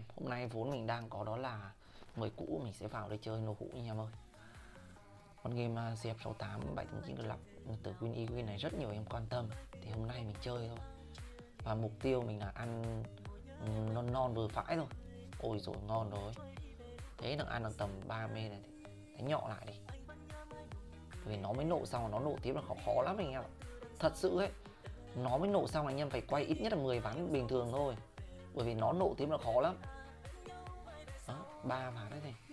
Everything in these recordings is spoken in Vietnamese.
Hôm nay vốn mình đang có đó là người cũ, mình sẽ vào đây chơi nô hũ anh em ơi. Con game CF68 7.9 được lọc từ Win Win này rất nhiều em quan tâm, thì hôm nay mình chơi thôi. Và mục tiêu mình là ăn non non vừa phải thôi. Ôi rồi ngon rồi. Thế được ăn được tầm 30 này thì đánh nhỏ lại đi. Vì nó mới nổ xong, nó nổ tiếp là khó lắm anh em ạ. Thật sự ấy, nó mới nổ xong anh em phải quay ít nhất là 10 ván bình thường thôi. Bởi vì nó nổ tiếp là khó lắm. Đó, 3 ván đấy này,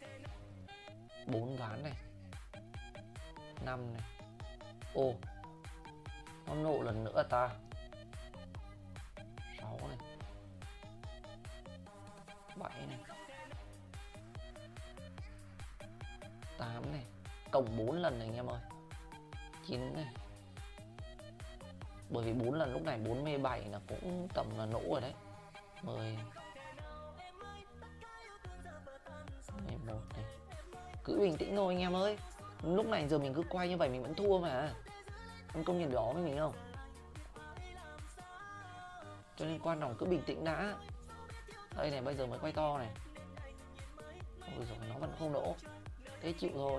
4 ván này, 5 này. Ô, nó nổ lần nữa ta. 6 này, 7 này, 8 này, cộng 4 lần này anh em ơi. 9 này. Bởi vì 4 lần lúc này 47 là cũng tầm là nổ rồi đấy. 10, 11 này. Cứ bình tĩnh thôi anh em ơi. Lúc này giờ mình cứ quay như vậy mình vẫn thua mà. Em công nhận đó với mình không? Cho nên quan trọng cứ bình tĩnh đã. Đây này, bây giờ mới quay to này. Ôi rồi nó vẫn không nổ. Thế chịu thôi.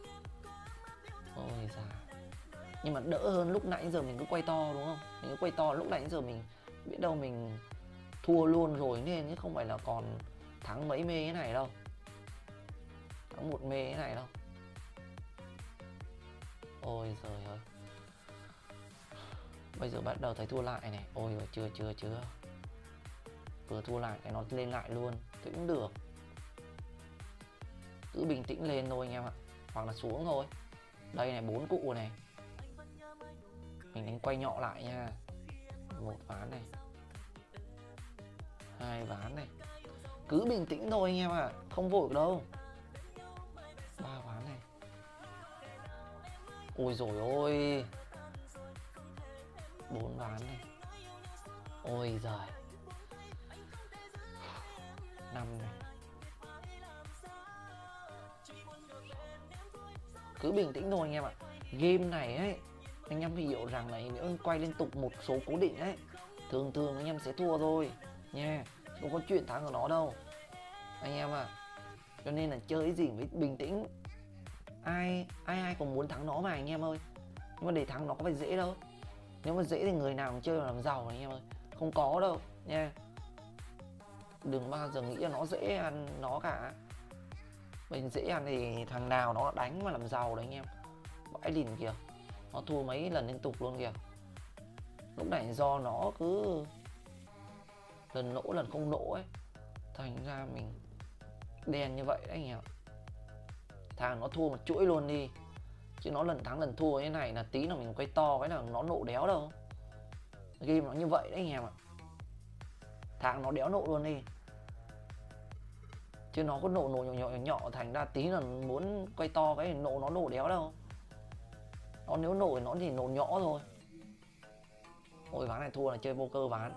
Ôi giời. Nhưng mà đỡ hơn lúc nãy giờ mình cứ quay to đúng không? Mình cứ quay to lúc nãy giờ mình biết đâu mình thua luôn rồi nên chứ không phải là còn thắng mấy mê thế này đâu. Thắng một mê thế này đâu. Ôi giời ơi. Bây giờ bắt đầu thấy thua lại này. Ôi rồi chưa. Vừa thua lại cái nó lên lại luôn thì cũng được. Cứ bình tĩnh lên thôi anh em ạ. Hoặc là xuống thôi. Đây này, 4 cụ này. Mình đánh quay nhọ lại nha. 1 ván này, 2 ván này. Cứ bình tĩnh thôi anh em ạ. Không vội đâu. 3 ván này. Ôi dồi ôi. 4 ván này. Ôi giời. 5 này. Cứ bình tĩnh thôi anh em ạ. Game này ấy, anh em hiểu rằng là nếu anh quay liên tục một số cố định ấy, thường anh em sẽ thua thôi nha. Không có chuyện thắng của nó đâu anh em ạ. Cho nên là chơi cái gì phải bình tĩnh. Ai cũng muốn thắng nó mà anh em ơi. Nhưng mà để thắng nó có phải dễ đâu. Nếu mà dễ thì người nào cũng chơi mà làm giàu anh em ơi. Không có đâu nha. Đừng bao giờ nghĩ là nó dễ ăn nó cả. Mình dễ ăn thì thằng nào nó đánh mà làm giàu đấy anh em. Vãi lìn kìa. Nó thua mấy lần liên tục luôn kìa. Lúc này do nó cứ lần nổ lần không nổ ấy, thành ra mình đen như vậy đấy anh em. Thằng nó thua một chuỗi luôn đi. Chứ nó lần thắng lần thua như này là tí nào mình quay to cái nào nó nổ đéo đâu. Game nó như vậy đấy anh em ạ. Thằng nó đéo nổ luôn đi. Chứ nó có nổ nhỏ thành ra tí là muốn quay to cái nổ nó nổ đéo đâu. Nó nếu nổ thì nó chỉ nổ nhỏ thôi. Ôi ván này thua là chơi vô cơ ván.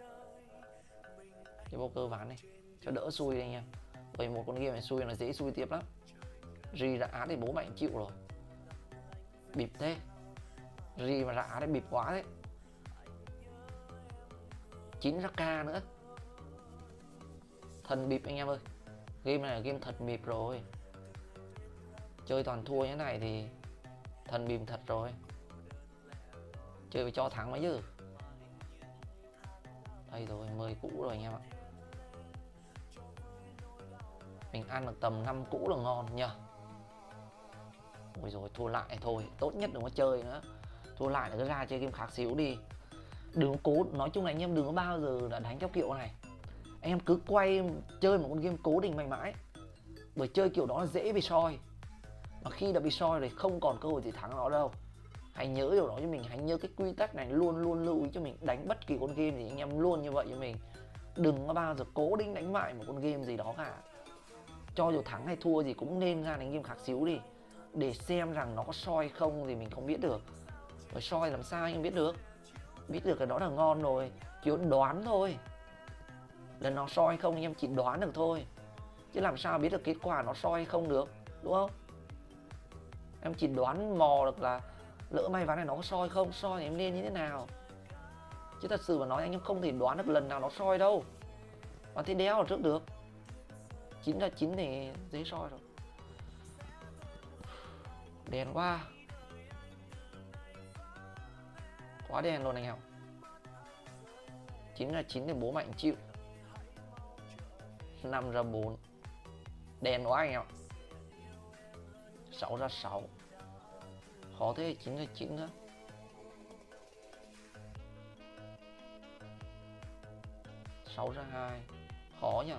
Chơi vô cơ ván này cho đỡ xui đây anh em. Bởi một con game này xui là dễ xui tiếp lắm. Ri ra á thì bố mày chịu rồi. Bịp thế. Ri mà ra á thì bịp quá đấy. 9 ra K nữa. Thần bịp anh em ơi. Game này là game thật bịp rồi. Chơi toàn thua như thế này thì thần bịp thật rồi. Chơi phải cho thắng mới chứ. Đây rồi, 10 cũ rồi anh em ạ. Mình ăn được tầm 5 cũ là ngon nhờ. Ôi rồi thua lại thôi. Tốt nhất đừng có chơi nữa. Thua lại là cứ ra chơi game khác xíu đi. Đừng có cố. Nói chung là anh em đừng có bao giờ là đánh theo kiểu này. Anh em cứ quay chơi một con game cố định mãi mãi. Bởi chơi kiểu đó là dễ bị soi. Mà khi đã bị soi thì không còn cơ hội gì thắng nó đâu. Hãy nhớ điều đó cho mình. Hãy nhớ cái quy tắc này, luôn lưu ý cho mình. Đánh bất kỳ con game thì anh em luôn như vậy cho mình. Đừng có bao giờ cố định đánh bại một con game gì đó cả. Cho dù thắng hay thua gì cũng nên ra đánh game khác xíu đi. Để xem rằng nó có soi không thì mình không biết được. Bởi soi làm sao anh biết được. Biết được cái đó là ngon rồi. Chỉ đoán thôi. Là nó soi không anh em chỉ đoán được thôi. Chứ làm sao biết được kết quả nó soi hay không được. Đúng không? Em chỉ đoán mò được là lỡ may ván này nó có soi không. Soi thì em nên như thế nào. Chứ thật sự mà nói anh em không thể đoán được lần nào nó soi đâu. Mà thế đéo ở trước được. 9 ra 9 thì dễ soi rồi. Đèn quá. Quá đèn luôn anh học. 9 ra 9 thì bố mạnh chịu. 5 ra 4. Đèn quá anh ạ. 6 ra 6. Khó thế. 9 ra 9 nữa. 6 ra 2. Khó nhỉ.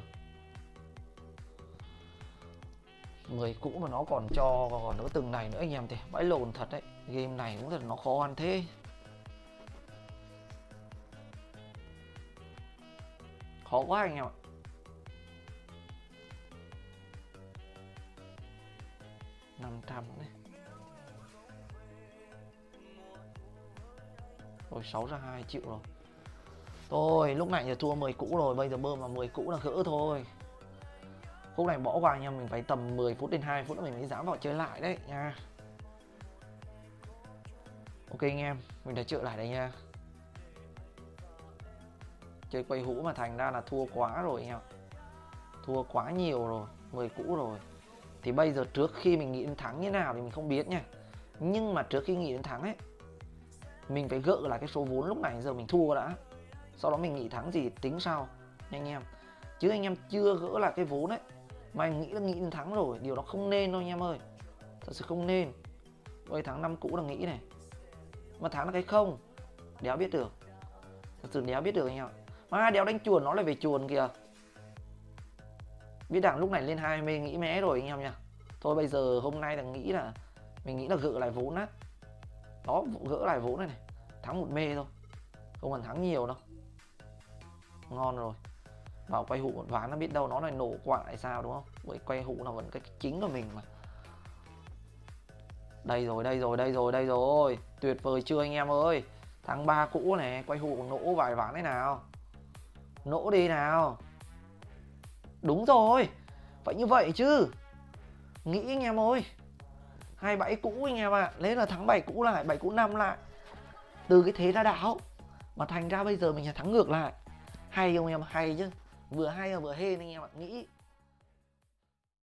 10 cũ mà nó còn cho còn nữa từng này nữa anh em thì bãi lồn thật đấy. Game này cũng thật nó khó ăn thế. Khó quá anh em ạ. $500 đấy. Rồi 6 ra 2 chịu rồi. Thôi lúc này giờ thua 10 cũ rồi. Bây giờ bơm vào 10 cũ là gỡ thôi. Khúc này bỏ qua anh em. Mình phải tầm 10 phút đến 2 phút nữa mình mới dám vào chơi lại đấy nha. Ok anh em. Mình đã chơi lại đây nha. Chơi quay hũ mà thành ra là thua quá rồi anh em. Thua quá nhiều rồi. 10 cũ rồi. Thì bây giờ trước khi mình nghĩ đến thắng như nào thì mình không biết nha. Nhưng mà trước khi nghĩ đến thắng ấy, mình phải gỡ lại cái số vốn lúc này giờ mình thua đã. Sau đó mình nghĩ thắng gì tính sau nha anh em. Chứ anh em chưa gỡ lại cái vốn ấy mà anh nghĩ đến thắng rồi. Điều đó không nên đâu anh em ơi. Thật sự không nên. Bây thắng 5 cũ là nghĩ này. Mà thắng là cái không. Đéo biết được. Thật sự đéo biết được anh em. Mà đéo đánh chuồn nó lại về chuồn kìa. Biết đẳng lúc này lên 20 nghĩ mé rồi anh em nha. Thôi bây giờ hôm nay là mình nghĩ là gỡ lại vốn á. Đó gỡ lại vốn này này. Thắng một mê thôi. Không cần thắng nhiều đâu. Ngon rồi. Vào quay hũ một ván nó biết đâu nó lại nổ quả lại sao đúng không? Bởi quay hũ là vẫn cái chính của mình mà. Đây rồi, đây rồi, đây rồi, đây rồi. Tuyệt vời chưa anh em ơi. Thắng 3 cũ này, quay hũ nổ vài ván đấy nào. Nổ đi nào. Đúng rồi. Phải như vậy chứ. Nghĩ anh em ơi. 27 cũ anh em ạ. Lấy là thắng 7 cũ lại, 7 cũ 5 lại. Từ cái thế ra đảo. Mà thành ra bây giờ mình là thắng ngược lại. Hay không em, hay chứ. Vừa hay vừa hên anh em ạ. Nghĩ